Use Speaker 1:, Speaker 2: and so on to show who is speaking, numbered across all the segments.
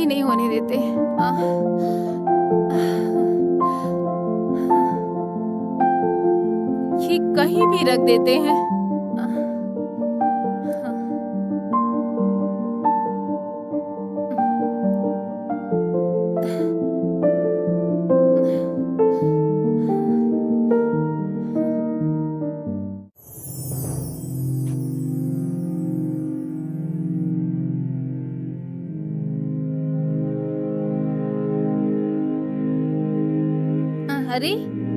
Speaker 1: नहीं होने देते। ये कहीं भी रख देते हैं। अरे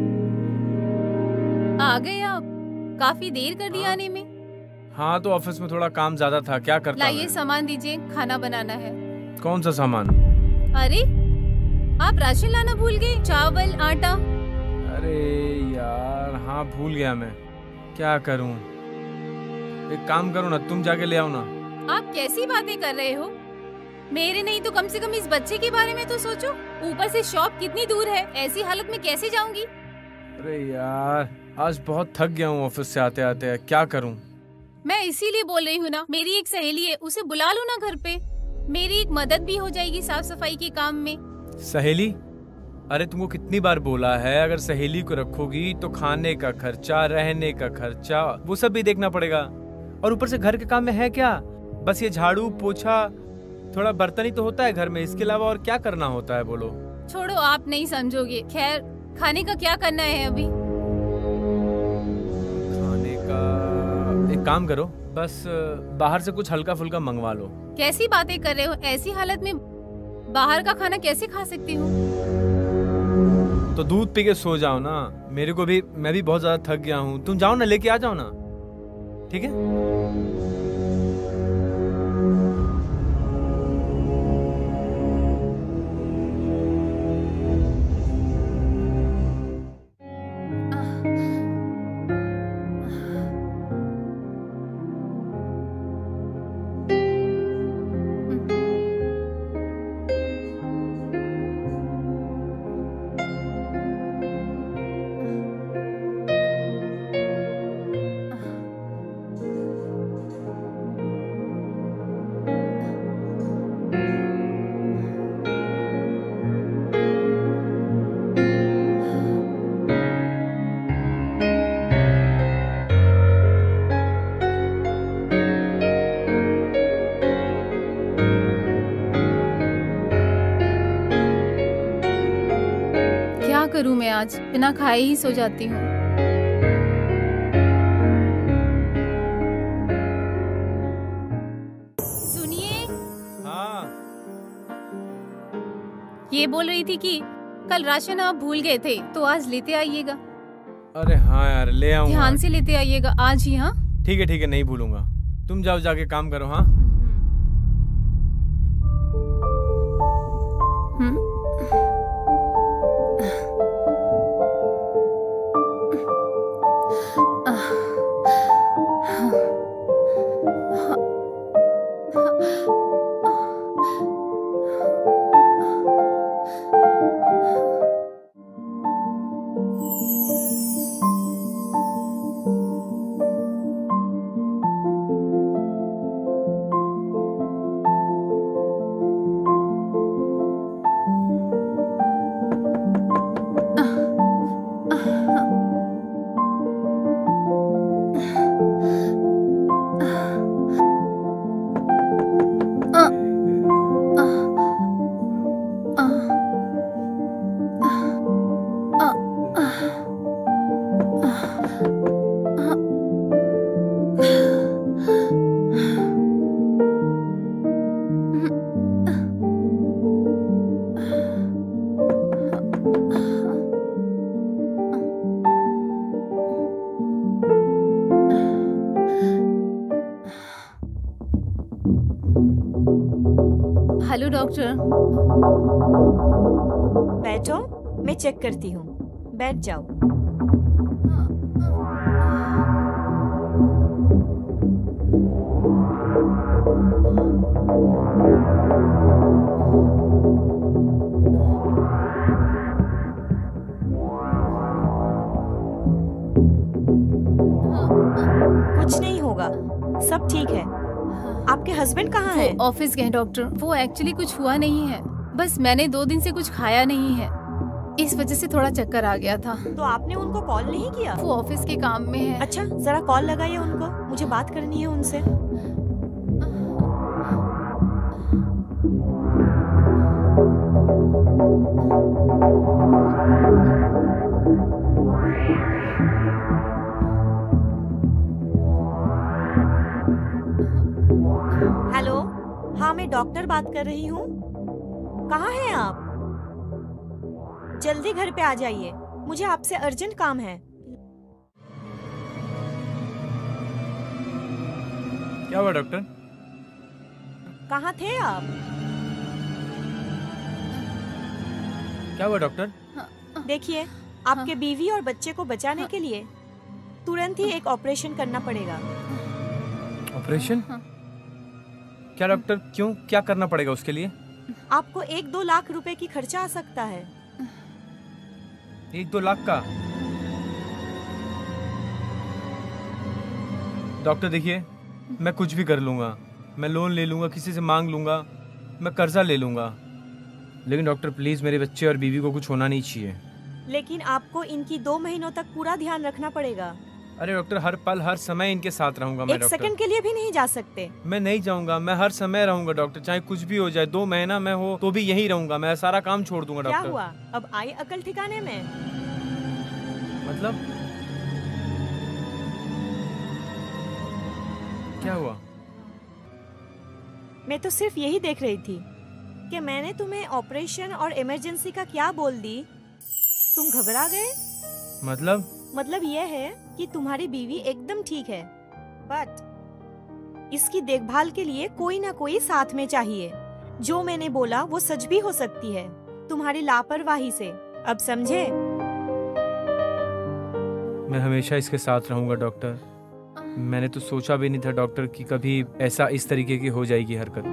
Speaker 1: आ गए आप, काफी देर कर दी आने में।
Speaker 2: हाँ तो ऑफिस में थोड़ा काम ज्यादा था, क्या करता
Speaker 1: लाइए सामान दीजिए, खाना बनाना है।
Speaker 2: कौन सा सामान?
Speaker 1: अरे आप राशन लाना भूल गए, चावल आटा।
Speaker 2: अरे यार हाँ भूल गया मैं, क्या करूं। एक काम करो ना, तुम जाके ले आओ ना।
Speaker 1: आप कैसी बातें कर रहे हो? मेरे नहीं तो कम से कम इस बच्चे के बारे में तो सोचो। ऊपर से शॉप कितनी दूर है, ऐसी हालत में कैसे जाऊंगी?
Speaker 2: अरे यार आज बहुत थक गया हूँ ऑफिस से आते आते, क्या करूँ।
Speaker 1: मैं इसीलिए बोल रही हूँ ना, मेरी एक सहेली है, उसे बुला लो ना घर पे। मेरी एक मदद भी हो जाएगी साफ सफाई के काम में।
Speaker 2: सहेली? अरे तुमको कितनी बार बोला है, अगर सहेली को रखोगी तो खाने का खर्चा, रहने का खर्चा, वो सब भी देखना पड़ेगा। और ऊपर से घर के काम में है क्या, बस ये झाड़ू पोछा, थोड़ा बर्तन ही तो होता है घर में, इसके अलावा और क्या करना होता है बोलो।
Speaker 1: छोड़ो, आप नहीं समझोगे। खैर खाने का क्या करना है अभी?
Speaker 2: खाने का एक काम करो, बस बाहर से कुछ हल्का फुल्का मंगवा लो।
Speaker 1: कैसी बातें कर रहे हो, ऐसी हालत में बाहर का खाना कैसे खा सकती हूँ?
Speaker 2: तो दूध पी के सो जाओ ना, मेरे को भी, मैं भी बहुत ज्यादा थक गया हूँ। तुम जाओ ना, लेके आ जाओ ना, ठीक है?
Speaker 1: करूं मैं, आज बिना खाए ही सो जाती हूँ। सुनिए।
Speaker 2: हाँ।
Speaker 1: ये बोल रही थी कि कल राशन आप भूल गए थे, तो आज लेते आइएगा।
Speaker 2: अरे हाँ यार, ले आऊंगा।
Speaker 1: ध्यान से लेते आइएगा आज ही। हाँ
Speaker 2: ठीक है नहीं भूलूंगा। तुम जाओ, जाके काम करो। हाँ
Speaker 1: हेलो डॉक्टर।
Speaker 3: बैठो, मैं चेक करती हूँ। बैठ जाओ। कुछ नहीं होगा, सब ठीक है। आपके हस्बैंड कहाँ हैं?
Speaker 1: वो ऑफिस गए डॉक्टर। वो एक्चुअली कुछ हुआ नहीं है, बस मैंने 2 दिन से कुछ खाया नहीं है, इस वजह से थोड़ा चक्कर आ गया था।
Speaker 3: तो आपने उनको कॉल नहीं किया?
Speaker 1: वो ऑफिस के काम में है।
Speaker 3: अच्छा, जरा कॉल लगाइए उनको, मुझे बात करनी है उनसे। हेलो, हाँ मैं डॉक्टर बात कर रही हूँ। कहाँ हैं आप? जल्दी घर पे आ जाइए, मुझे आपसे अर्जेंट काम है।
Speaker 2: क्या हुआ डॉक्टर?
Speaker 3: कहाँ थे आप?
Speaker 2: क्या हुआ डॉक्टर?
Speaker 3: देखिए, आपके बीवी और बच्चे को बचाने के लिए तुरंत ही एक ऑपरेशन करना पड़ेगा।
Speaker 2: ऑपरेशन? क्या डॉक्टर, क्यों, क्या करना पड़ेगा उसके लिए?
Speaker 3: आपको 1-2 लाख रुपए की खर्चा आ सकता है।
Speaker 2: 1-2 लाख का? डॉक्टर देखिए, मैं कुछ भी कर लूंगा, मैं लोन ले लूंगा, किसी से मांग लूंगा, मैं कर्जा ले लूंगा, लेकिन डॉक्टर प्लीज मेरे बच्चे और बीवी को कुछ होना नहीं चाहिए।
Speaker 3: लेकिन आपको इनकी 2 महीनों तक पूरा ध्यान रखना पड़ेगा।
Speaker 2: अरे डॉक्टर, हर पल हर समय इनके साथ रहूंगा मैं।
Speaker 3: 1
Speaker 2: डॉक्टर,
Speaker 3: सेकंड के लिए भी नहीं जा सकते।
Speaker 2: मैं नहीं जाऊंगा, मैं हर समय रहूंगा डॉक्टर, चाहे कुछ भी हो जाए, 2 महीना मैं हो तो भी यहीं रहूंगा, मैं सारा काम छोड़ दूंगा
Speaker 3: क्या
Speaker 2: डॉक्टर।
Speaker 3: हुआ, अब आई अकल ठिकाने में?
Speaker 2: मतलब क्या हुआ?
Speaker 3: मैं तो सिर्फ यही देख रही थी कि मैंने तुम्हें ऑपरेशन और इमरजेंसी का क्या बोल दी, तुम घबरा गए।
Speaker 2: मतलब
Speaker 3: यह है कि तुम्हारी बीवी एकदम ठीक है, बट इसकी देखभाल के लिए कोई ना कोई साथ में चाहिए। जो मैंने बोला वो सच भी हो सकती है तुम्हारी लापरवाही से, अब समझे?
Speaker 2: मैं हमेशा इसके साथ रहूंगा डॉक्टर। मैंने तो सोचा भी नहीं था डॉक्टर कि कभी ऐसा इस तरीके की हो जाएगी हरकत।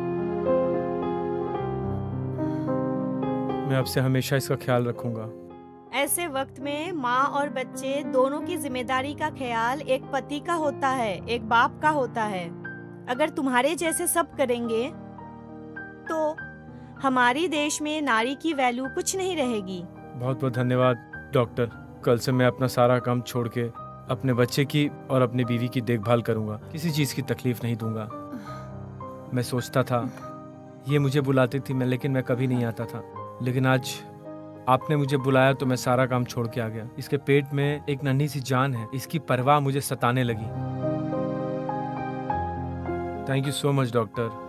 Speaker 2: मैं आपसे हमेशा इसका ख्याल रखूंगा।
Speaker 3: ऐसे वक्त में माँ और बच्चे दोनों की जिम्मेदारी का ख्याल एक पति का होता है, एक बाप का होता है। अगर तुम्हारे जैसे सब करेंगे तो हमारी देश में नारी की वैल्यू कुछ नहीं रहेगी।
Speaker 2: बहुत बहुत धन्यवाद डॉक्टर। कल से मैं अपना सारा काम छोड़ के अपने बच्चे की और अपनी बीवी की देखभाल करूंगा, किसी चीज की तकलीफ नहीं दूंगा। मैं सोचता था ये मुझे बुलाती थी, लेकिन मैं कभी नहीं आता था, लेकिन आज आपने मुझे बुलाया तो मैं सारा काम छोड़ के आ गया। इसके पेट में एक नन्ही सी जान है, इसकी परवाह मुझे सताने लगी। Thank you so much doctor.